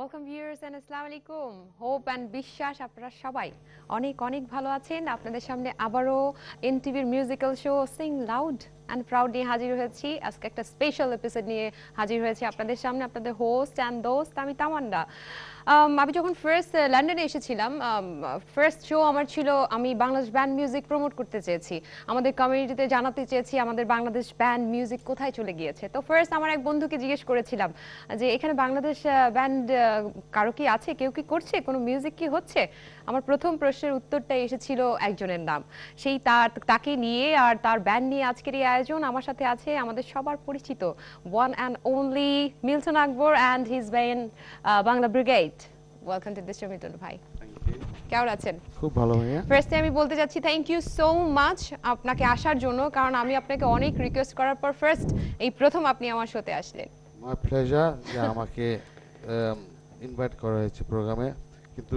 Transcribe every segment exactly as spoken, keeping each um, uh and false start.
Welcome viewers and Assalamu alaikum. Hope and বিশ্বাস আপনারা সবাই অনেক অনেক ভালো আছেন। আপনাদের সামনে আবারও এনটিভির musical show sing loud and proud নিয়ে হাজির হয়েছি। আজকে একটা স্পেশাল এপিসোড নিয়ে হাজির হয়েছি আপনাদের সামনে, আপনাদের হোস্ট অ্যান্ড দোস্ত আমি তামান্না। আমি যখন ফার্স্ট লন্ডনে এসেছিলাম, ফার্স্ট শো আমার ছিল আমি বাংলাদেশ ব্যান্ড মিউজিক প্রমোট করতে চেয়েছি, আমাদের কমিউনিটিতে জানাতে চেয়েছি আমাদের বাংলাদেশ ব্যান্ড মিউজিক কোথায় চলে গিয়েছে। তো ফার্স্ট আমার এক বন্ধুকে জিজ্ঞেস করেছিলাম যে এখানে বাংলাদেশ ব্যান্ড কারো কি আছে, কেউ কি করছে, কোনো মিউজিক কি হচ্ছে। আমার প্রথম প্রশ্নের উত্তরটা এসেছিল একজনের নাম, সেই তার তাকে নিয়ে আর তার ব্যান্ড নিয়ে আজকের এই আয়োজন। আমার সাথে আছে আমাদের সবার পরিচিত one and only Milton Akbar and his band Bangla Brigade. Welcome to this show Milton ভাই, কেমন আছেন? খুব ভালো ভাইয়া। ফার্স্টে আমি বলতে যাচ্ছি থ্যাংক ইউ সো মাচ আপনাকে আসার জন্য, কারণ আমি আপনাকে অনেক রিকোয়েস্ট করার পর ফার্স্ট এই প্রথম আপনি আমার শোতে আসলেন। মাই প্লেজার যে আমাকে ইনভাইট করা হয়েছে প্রোগ্রামে, কিন্তু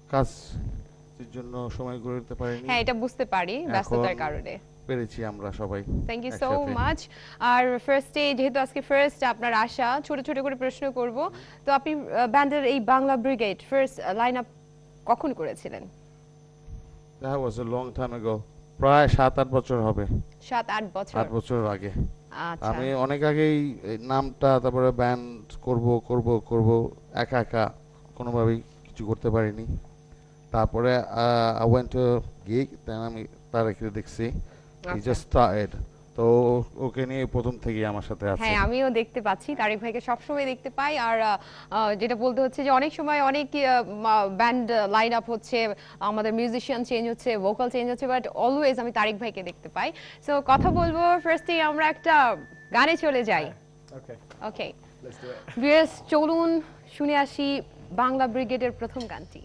কাজের জন্য সময় করে দিতে পারিনি। হ্যাঁ, এটা বুঝতে পারি ব্যস্ততার কারণে। পেরেছি আমরা সবাই। Thank you so much. আর ফার্স্টে যেহেতু আজকে ফার্স্ট আপনার আসা, ছোট ছোট করে প্রশ্ন করব। তো আপনি ব্যান্ডের এই Bangla Brigade first line up কখন করেছিলেন? That was a long time ago. প্রায় সাত আট বছর হবে। সাত আট বছর আট বছর আগে। আচ্ছা। আমি অনেক আগেই নামটা, তারপরে ব্যান্ড করব করব করব একা একা কোনোভাবেই কিছু করতে পারিনি। তারপরে I went to gig, then আমি তারেককে দেখছি, he just started, তো ওকে নিয়ে প্রথম থেকেই আমার সাথে আছে। হ্যাঁ, আমিও দেখতে পাচ্ছি, তারেক ভাইকে সবসময় দেখতে পাই। আর যেটা বলতে হচ্ছে যে অনেক সময় অনেক ব্যান্ড লাইন আপ হচ্ছে, আমাদের মিউজিশিয়ান চেঞ্জ হচ্ছে, ভোকাল চেঞ্জ হচ্ছে, বাট অলওয়েজ আমি তারেক ভাইকে দেখতে পাই। সো কথা বলবো ফার্স্টে আমরা একটা গানে চলে যাই। Okay okay, let's do it. Viewers চলুন শুনে আসি বাংলা ব্রিগেডের প্রথম গানটি।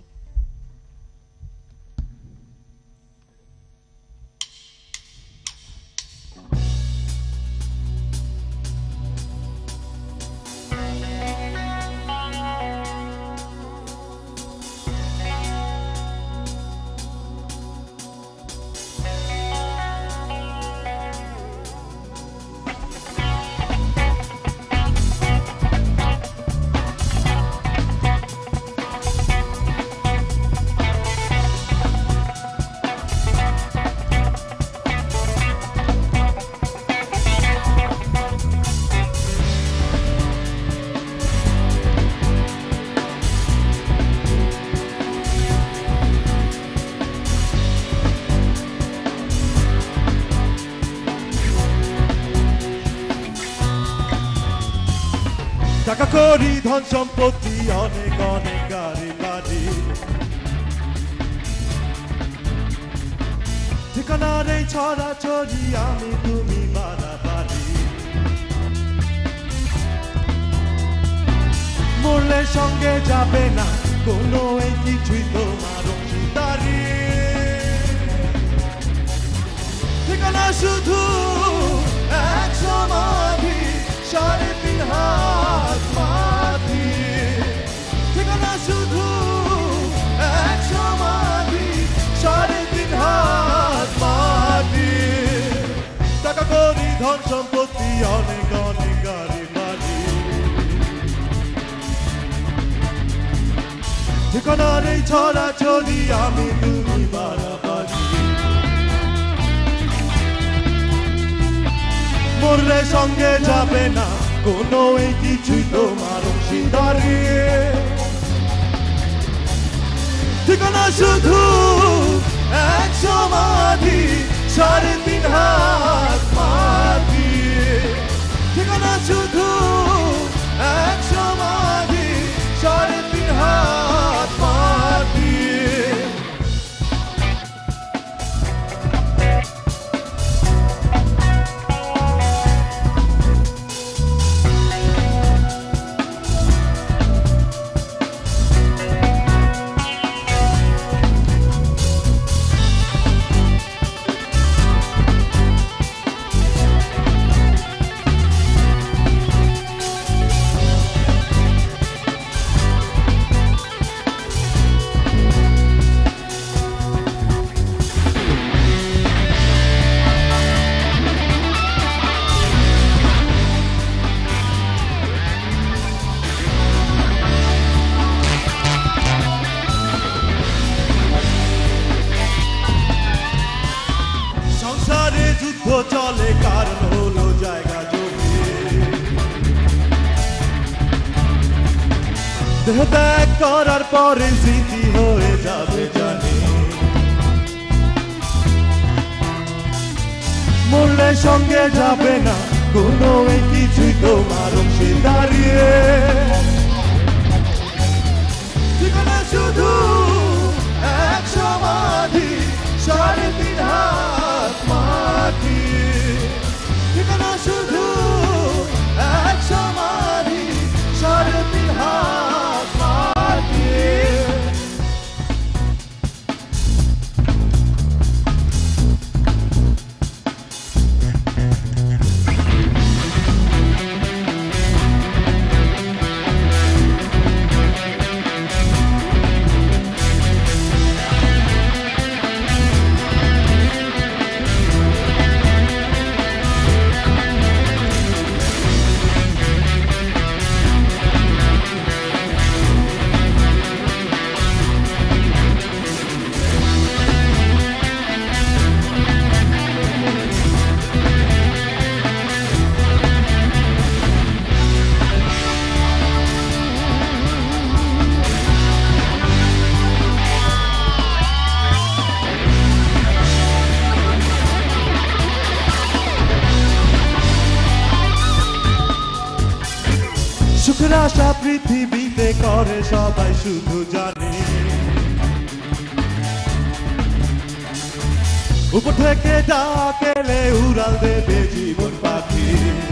টাকা করি ধন সম্পত্তি অনেক অনেক গাড়ি বাড়ি, ঠিকানার এই ছড়াছড়ি আমি তুমি বাড়াবাড়ি, মরলে সঙ্গে যাবে না কোনো এই কিছুই তোমার অংশীদারি, ঠিকানা শুধু এক সমাধি সাড়ে তিন হাত মাটি, ঠিকানা শুধু এক সমাধি সাড়ে তিন হাত মাটি, টাকা করি ধন সম্পত্তি অনেক অনেক গাড়ি বাড়ি, ঠিকানার এই ছড়াছড়ি আমি তুমি বাড়াবাড়ি, মরলে সঙ্গে যাবে না কোনো এই কিছুই তোমার অংশীদারি, ঠিকানা শুধু এক সমাধি সাড়ে তিন হাত মাটি, ঠিকানা শুধু এক সমাধি সাড়ে তিন হাত মাটি। দেহ ত্যাগ করার পরে স্মৃতি হয়ে যাবে জানি মরলে সঙ্গে যাবে না কোনো এই কিছুই তোমার অংশে দাঁড়িয়ে ঠিকানা শুধু এক সমাধি সাড়ে তিন হাত মাটি ঠিকানা শুধু এক সমাধি সাড়ে তিন হাত মাটি সুখের আশা পৃথিবীতে করে সবাই শুধু জানে উপর থেকে ডাকেলে উড়াল দেবে জীবন পাখি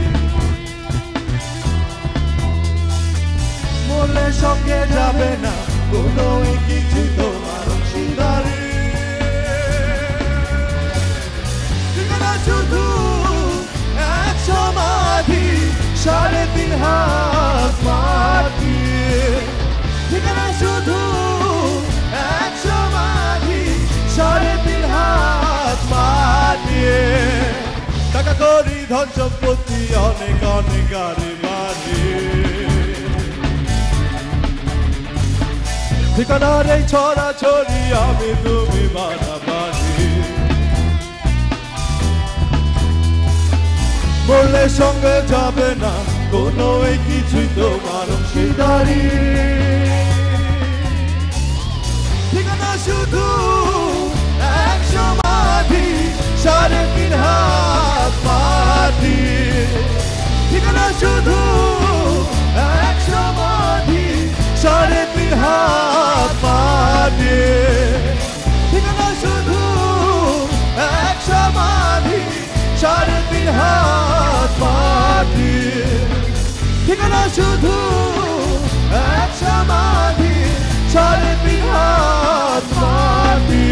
মরলে সঙ্গে যাবে না কোনো কিছু তোমার অংশীদারি ঠিকানা শুধু এক সমাধি সাড়ে তিন হাত মাটি ঠিকানা শুধু এক সমাধি সাড়ে তিন হাত মাটি টাকা করি ধন সম্পত্তি অনেক অনেক গাড়ি বাড়ি ঠিকানার এই ছড়া ছড়ি আমি তুমি বাড়াবাড়ি মরলে সঙ্গে যাবে না কোনো এই কিছুই তোমার অংশীদারি ঠিকানা শুধু এক সমাধি সাড়ে তিন হাত মাটি ঠিকানা শুধু এক সমাধি সাড়ে তিন হাত মাটি ঠিকানা শুধু এক সমাধি সাড়ে তিন হাত মাটি ঠিকানা শুধু এক সমাধি সাড়ে তিন হাত মাটি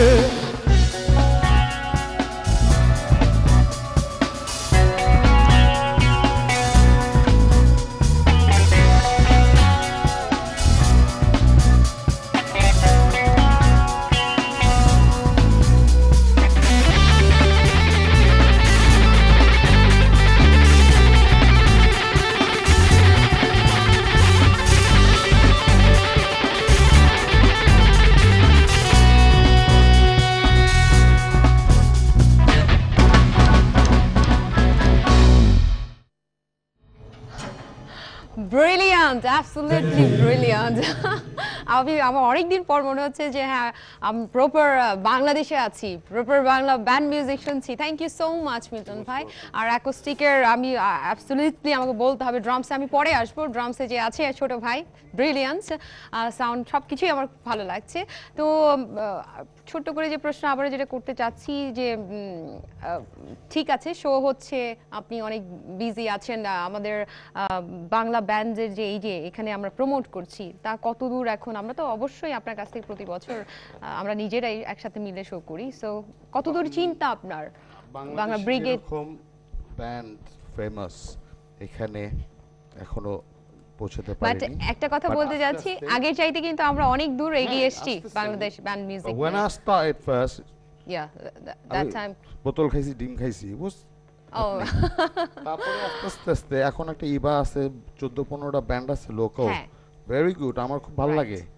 ব্রিলিয়ান্ট, অ্যাবসলিউটলি ব্রিলিয়ান্ট। আমি আমার অনেকদিন পর মনে হচ্ছে যে হ্যাঁ আমি প্রপার বাংলাদেশে আছি, প্রপার বাংলা ব্যান্ড মিউজিক শুনছি। Thank you so much Milton ভাই। আর অ্যাকোস্টিকের আমি অ্যাবসলিউটলি আমাকে বলতে হবে, ড্রামসে আমি পরে আসবো, ড্রামসে যে আছে ছোট ভাই ব্রিলিয়ান্ট, সাউন্ড সব কিছুই আমার ভালো লাগছে। তো ছোট্ট করে যে প্রশ্ন আবার যেটা করতে চাচ্ছি যে ঠিক আছে শো হচ্ছে, আপনি অনেক বিজি আছেন, আমাদের বাংলা ব্যান্ডের যে এই যে এখানে আমরা প্রমোট করছি তা কতদূর এখন? আমরা তো অবশ্যই আপনার কাছ থেকে প্রতি বছর আমরা নিজেরাই একসাথে মিলে শো করি, সো কতদূর চিন্তা আপনার বাংলা ব্রিগেড ব্যান্ড ফেমাস এখানে এখনো পৌঁছতে বাট পারিনি। একটা কথা বলতে যাচ্ছি, আগের চাইতে কিন্তু আমরা অনেক দূর এগিয়ে এসেছি Bangladesh band music. When I started first, yeah, that time বোতল খাইছি, ডিম খাইছি, বুঝ ও তারপরে আস্তে আস্তে আস্তে এখন একটা ইবা আছে, চোদ্দ পনেরোটা ব্যান্ড আছে লোকাল, ভেরি গুড, আমার খুব ভালো লাগে।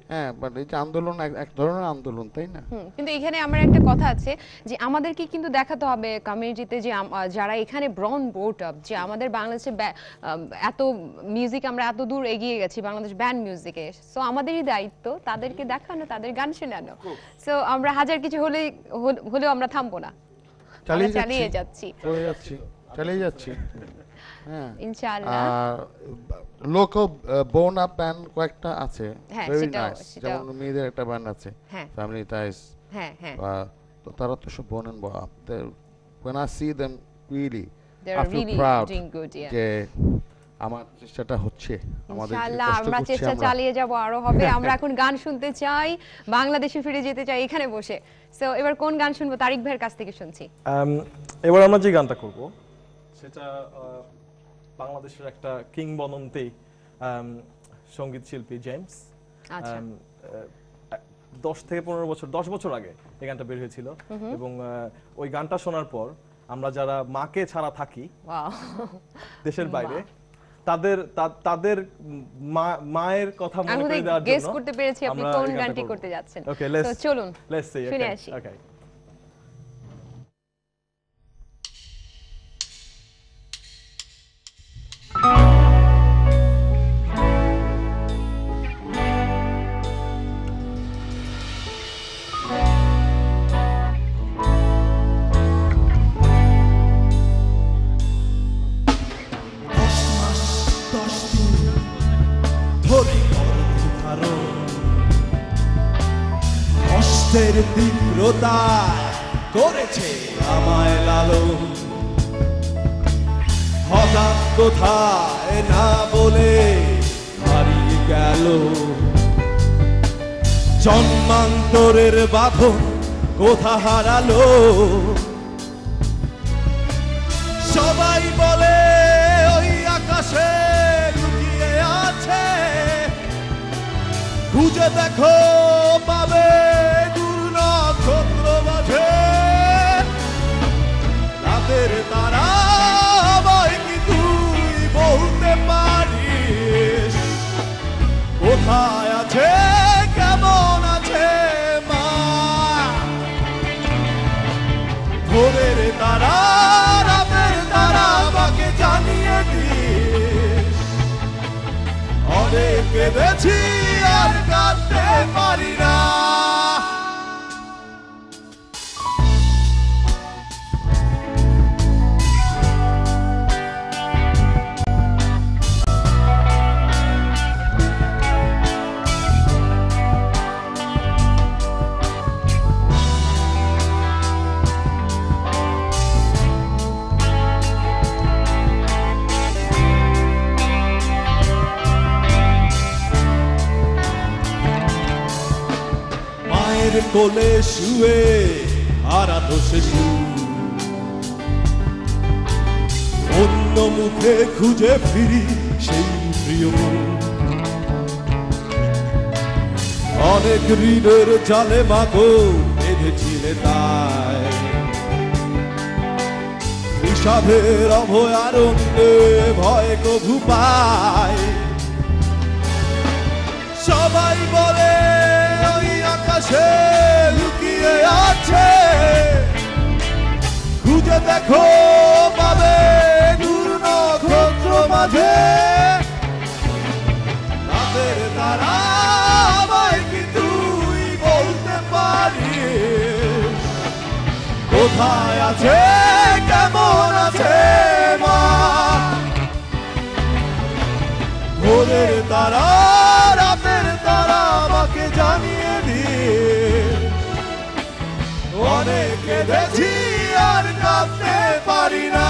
হ্যাঁ, বাট এই যে আন্দোলন এক এক ধরনের আন্দোলন, তাই না? হুম, কিন্তু এখানে আমার একটা কথা আছে যে আমাদেরকে কিন্তু দেখাতে হবে কমিউনিটিতে যে আম- আহ, যারা এখানে ব্রন বোট আপ, যে আমাদের বাংলাদেশে ব্যা- আম, এত মিউজিক আমরা এত দূর এগিয়ে গেছি বাংলাদেশ ব্যান্ড মিউজিকে, সো আমাদেরই দায়িত্ব তাদেরকে দেখানো, তাদের গান শোনানো। সো আমরা হাজার কিছু হলে হল- হলেও আমরা থামবো না, আমরা চালিয়ে চালিয়ে যাচ্ছি যাচ্ছি চলে যাচ্ছি চালিয়ে যাচ্ছি হ্যাঁ। ইনশাআল্লাহ। আর লোকাল বোন আপ ব্যান্ড কয়েকটা আছে, হ্যাঁ, ভেরি সেটাও- নাইস। সেটাও। যেমন মেয়েদের একটা ব্যান্ড আছে, হ্যাঁ ফ্যামিলি টাইস, হ্যাঁ হ্যাঁ, তো তারা তো সব বোন এন্ড আপ। when I see them really they're I feel really proud doing good, yeah. যে আমার চেষ্টাটা হচ্ছে, আমাদের যে ইনশাআল্লাহ কষ্ট আমরা করছি চেষ্টা আমরা। চালিয়ে যাব, আরো হবে। আমরা এখন গান শুনতে চাই, বাংলাদেশে ফিরে যেতে চাই এখানে বসে। সো এবার কোন গান শুনবো? তারিক ভাইয়ের কাছ থেকে শুনছি। আম, এবার আমরা যে গানটা করব সেটা আহ, বাংলাদেশের একটা কিংবদন্তি আম, সঙ্গীত শিল্পী জেমস। আচ্ছা। আম, আহ, দশ থেকে পনেরো বছর দশ বছর আগে এই গানটা বের হয়েছিল, এবং আহ, ওই গানটা শোনার পর আমরা যারা মাকে ছাড়া থাকি ওয়াও, দেশের বাইরে, তাদের তা- তাদের মা- মায়ের কথা মনে আমি করে দেওয়ার গেস জন্য করতে পেরেছি আপনি আমরা কোন এই গানটা গানটি করব। করতে যাচ্ছেন। Okay, let's- তো চলুন Let's see. শুনে Okay, আসি। okay. দশ মাস দশ দিন ধরে গর্ভধারণ, কষ্টের তীব্রতা করেছে আমায় লালন। হঠাৎ কোথায় না বলে হারিয়ে গেল, জন্মান্তরের বাঁধন কোথা হারালো। সবাই বলে ওই আকাশে লুকিয়ে আছে, খুঁজে দেখো পাবে দূর নক্ষত্র মাঝে। রাতের তারা আমায় কি তুই বলতে পারিস, কোথায় আছে কেমন আছে মা? ভোরের তারা রাতের তারা আমাকে জানিয়ে দিস, অনেক কেঁদেছি আর কাঁদতে পারি না। মায়ের কোলে শুয়ে হারানো শিশু, অন্য মুখে খুঁজে ফিরি সেই প্রিয় মুখ। অনেক ঋণের জালে মাগো বেঁধেছিলে তাই, বিষাদের অভয়ারণ্যে ভয় কভু পায়। সবাই বলে ওই আকাশে লুকিয়ে আছে, খুঁজে দেখো পাবে দূর নক্ষত্র মাঝে। রাতের তারা আমায় কি তুই বলতে পারিস, কোথায় আছে কেমন আছে মা? ভোরের তারা রাতের তারা আমাকে জানিয়ে দিস, অনেক কেঁদেছি আর কাঁদতে পারি না।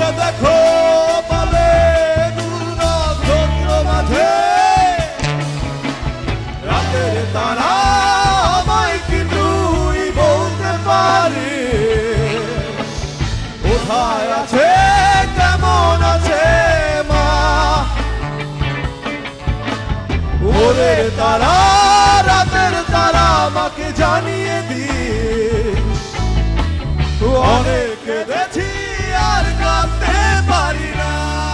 দেখো পাবে নক্ষত্র মাঝে রাতের তারা আমায় কি তুই বলতে পারি কোথায় আছে কেমন আছে মা ভোরের তারা রাতের তারা আমাকে জানিয়ে দিস অনেক কেঁদেছি আর কাঁদতে পারি না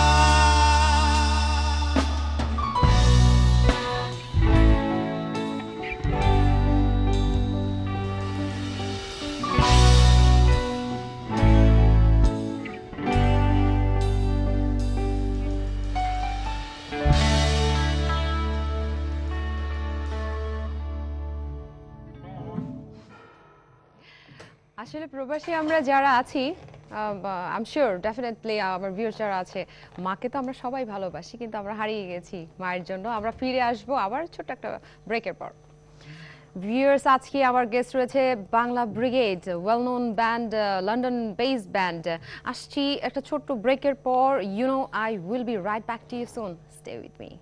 আসলে প্রবাসী আমরা যারা আছি আই এম শিওর ডেফিনেটলি আমার ভিউয়ার্স যারা আছে মাকে তো আমরা সবাই ভালোবাসি কিন্তু আমরা হারিয়ে গেছি মায়ের জন্য আমরা ফিরে আসব আবার ছোট্ট একটা ব্রেকের পর ভিউয়ার্স আজকে আমার গেস্ট রয়েছে Bangla Brigade well known band London base band আসছি একটা ছোট্ট ব্রেকের পর you know I will be right back to you soon stay with me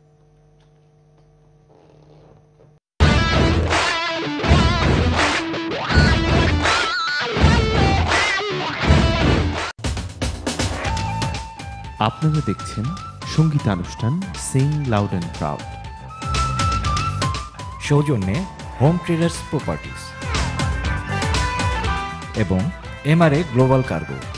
আপনারা দেখছেন সঙ্গীতানুষ্ঠান সিং লাউড অ্যান্ড প্রাউড সৌজন্যে হোম ট্রেডার্স প্রপার্টিজ এবং এমআরএ গ্লোবাল কার্গো।